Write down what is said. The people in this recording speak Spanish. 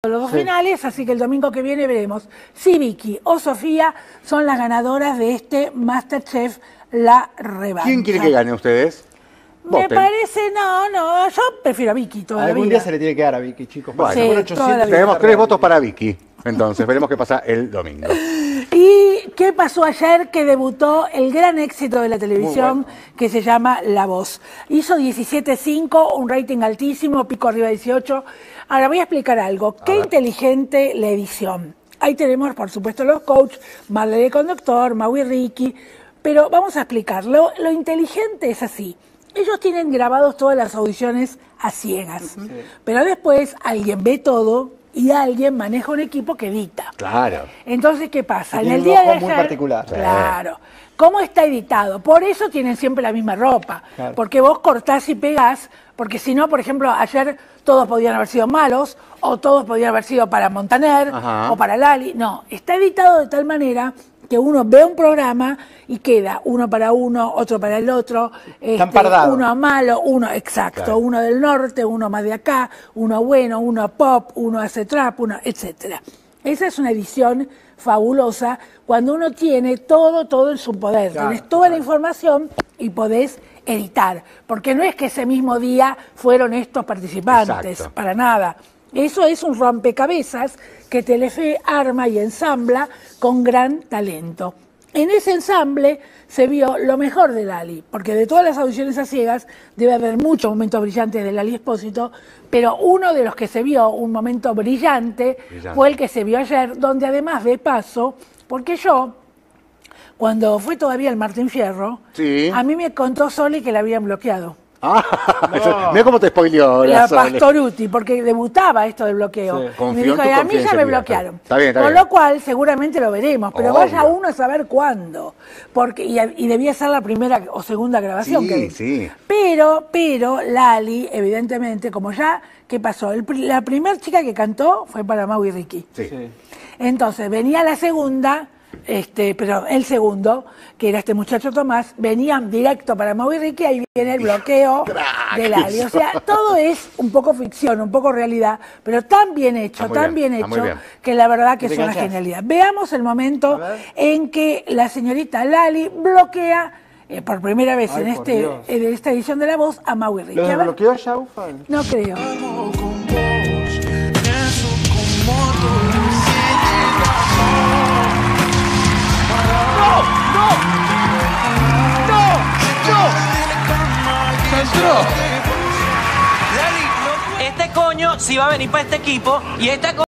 los dos finales, así que el domingo que viene veremos si Vicky o Sofía son las ganadoras de este MasterChef La Revancha. ¿Quién quiere que gane ustedes? Me parece, no, yo prefiero a Vicky toda la vida. Algún día se le tiene que dar a Vicky, chicos. Bueno, Sí, Por 800 toda la vida. Tenemos 3 votos para Vicky. Entonces, veremos qué pasa el domingo. ¿Y qué pasó ayer que debutó el gran éxito de la televisión que se llama La Voz? Hizo 17.5, un rating altísimo, pico arriba de 18. Ahora voy a explicar algo. Qué inteligente la edición. Ahí tenemos, por supuesto, los coaches, Marlene Conductor, Mau y Ricky, pero vamos a explicarlo. Lo inteligente es así. Ellos tienen grabados todas las audiciones a ciegas, pero después alguien ve todo y alguien maneja un equipo que edita. Claro. Entonces, ¿qué pasa? En Tiene el un día de ojo ayer, muy particular. claro, ¿cómo está editado? Por eso tienen siempre la misma ropa, Claro. porque vos cortás y pegás, porque si no, por ejemplo, ayer todos podían haber sido malos, o todos podían haber sido para Montaner, Ajá. o para Lali. No, está editado de tal manera que uno ve un programa y queda uno para uno, otro para el otro, empardado. uno malo, uno exacto, Claro. uno del norte, uno más de acá, uno bueno, uno pop, uno hace trap, uno, etcétera. Esa es una edición fabulosa cuando uno tiene todo en su poder. Claro, Tienes toda la información y podés editar, porque no es que ese mismo día fueron estos participantes, Exacto. para nada. Eso es un rompecabezas que Telefe arma y ensambla con gran talento. En ese ensamble se vio lo mejor de Lali, porque de todas las audiciones a ciegas debe haber muchos momentos brillantes de Lali Espósito, pero uno de los que se vio un momento brillante fue el que se vio ayer, donde además de paso, porque yo, cuando fue todavía el Martín Fierro, Sí. a mí me contó Sole que la habían bloqueado. Mira cómo te spoileó La Sole. Pastoruti, porque debutaba esto del bloqueo. Sí. Y me Confió dijo, en tu y a mí ya me confidencialidad. bloquearon. Está bien, está Con bien. lo cual, seguramente lo veremos, pero Obvio. vaya uno a saber cuándo. Porque, y debía ser la primera o segunda grabación. Sí, que sí. Pero Lali, evidentemente, como ya, ¿qué pasó? La primera chica que cantó fue para Mau y Ricky. Sí. Sí. Entonces, venía la segunda, pero el segundo, que era este muchacho Tomás, venían directo para Mau y Ricky, ahí viene el bloqueo de Lali. O sea, todo es un poco ficción, un poco realidad, pero tan bien hecho, Está muy bien, está muy hecho, bien. que la verdad que ¿Te es una enganchás? genialidad. Veamos el momento A ver. en que la señorita Lali bloquea por primera vez Ay, en por Dios. esta edición de La Voz a Mau y Ricky. ¿Lo A ver, desbloqueó ya, Ufan? no creo. Este coño sí va a venir para este equipo y esta